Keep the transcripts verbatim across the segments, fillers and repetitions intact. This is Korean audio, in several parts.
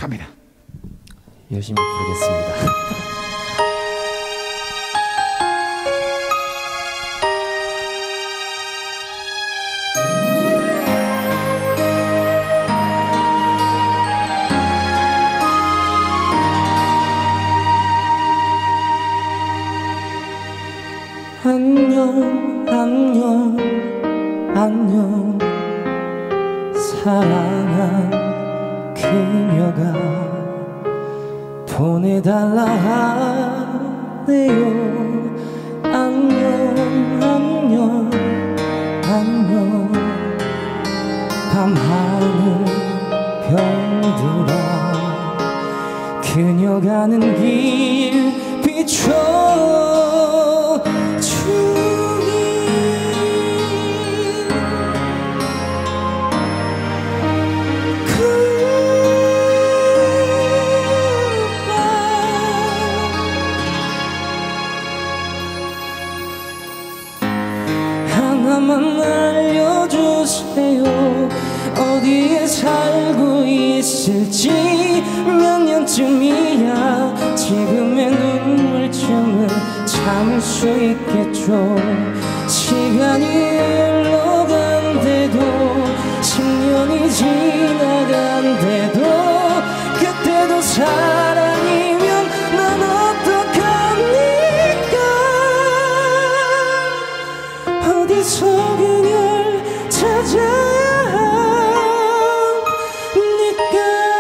갑니다. 열심히 부르겠습니다. 안녕 안녕 안녕 사랑한 그녀가 보내달라 하네요. 안녕 안녕 안녕 밤하늘 별들아 그녀 가는 길 비춰 하나만 알려주세요. 어디에 살고 있을지 몇 년쯤이야 지금의 눈물쯤은 참을 수 있겠죠. 시간이 흘러간대도 십 년이 지나간대도 그때도 사랑이면 난 어떡합니까. 어디서 그녀를 찾아야 합니까.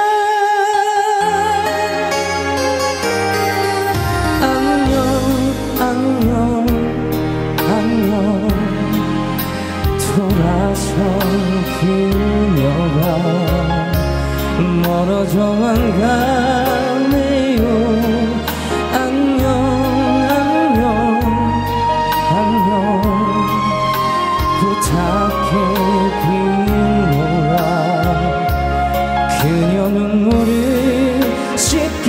안녕 안녕 안녕 돌아선 그녀가 멀어져만 가네요. 안녕 안녕 안녕 부탁해 빈노라 그녀 눈물을 씻겨.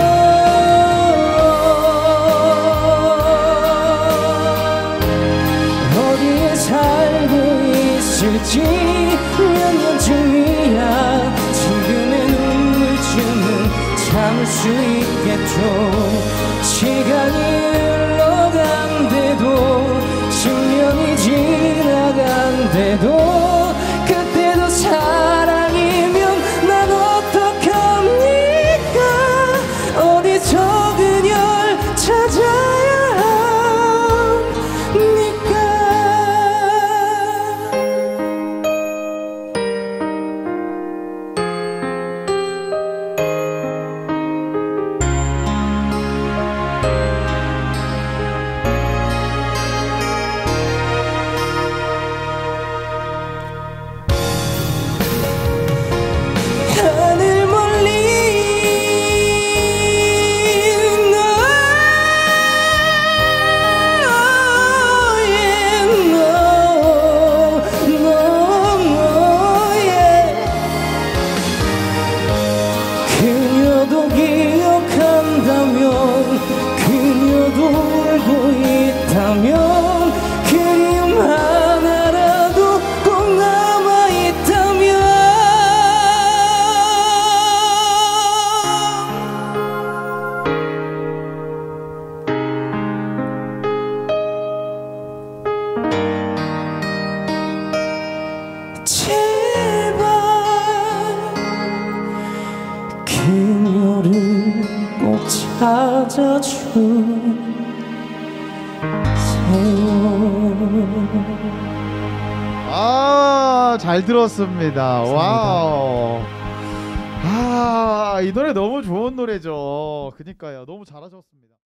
어디에 살고 있을지 몇 년쯤이야 지금의 눈물쯤은 참을 수 있겠죠. 시간이 흘러간대도 십 년이 지나간대도 그때도 사랑이면 난 어떡합니까. 어디서 그녀를 찾아야 합니까. 하늘 멀리 너의 너 너의 그녀도 기억한다면 그녀도 울고 있다면 그리움 하나라도 꼭 남아있다면 제발 그녀를 꼭 찾아주세요. 아, 잘 들었습니다. 와우. 아, 이 노래 너무 좋은 노래죠. 그니까요. 너무 잘하셨습니다.